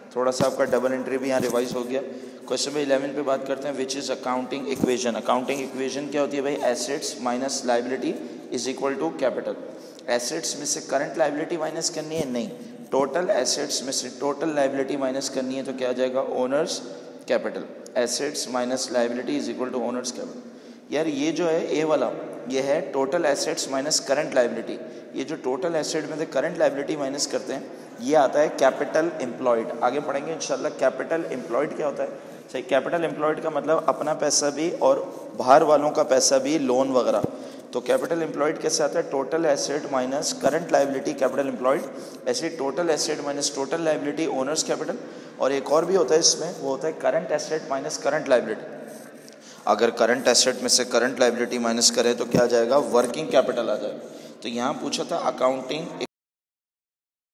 थोड़ा सा आपका डबल एंट्री भी यहाँ रिवाइज हो गया। क्वेश्चन नंबर 11 पे बात करते हैं, which is accounting equation. Accounting equation क्या होती है भाई? Assets minus liability is equal to capital. Assets में से करंट लाइबिलिटी माइनस करनी है? नहीं, टोटल एसेट्स में से टोटल लाइबिलिटी माइनस करनी है, तो क्या आ जाएगा? Owners capital. Assets minus liability is equal to owners capital. यार ये जो है ए वाला, ये है total assets minus current liability. ये जो टोटल एसेट में से करंट लाइबिलिटी माइनस करते हैं, ये आता है कैपिटल एम्प्लॉयड। आगे पढ़ेंगे इंशाल्लाह कैपिटल एम्प्लॉयड क्या होता है। सही, कैपिटल एम्प्लॉयड का मतलब अपना पैसा भी और बाहर वालों का पैसा भी, लोन वगैरह। तो कैपिटल एम्प्लॉयड कैसे आता है? Total asset minus current liability capital employed. ऐसे total asset minus total liability owners capital. और एक और भी होता है इसमें, वो होता है current asset minus current liability. अगर करंट एसेट में से करंट लाइबिलिटी माइनस करें तो क्या आ जाएगा? वर्किंग कैपिटल आ जाएगा। तो यहाँ पूछा था अकाउंटिंग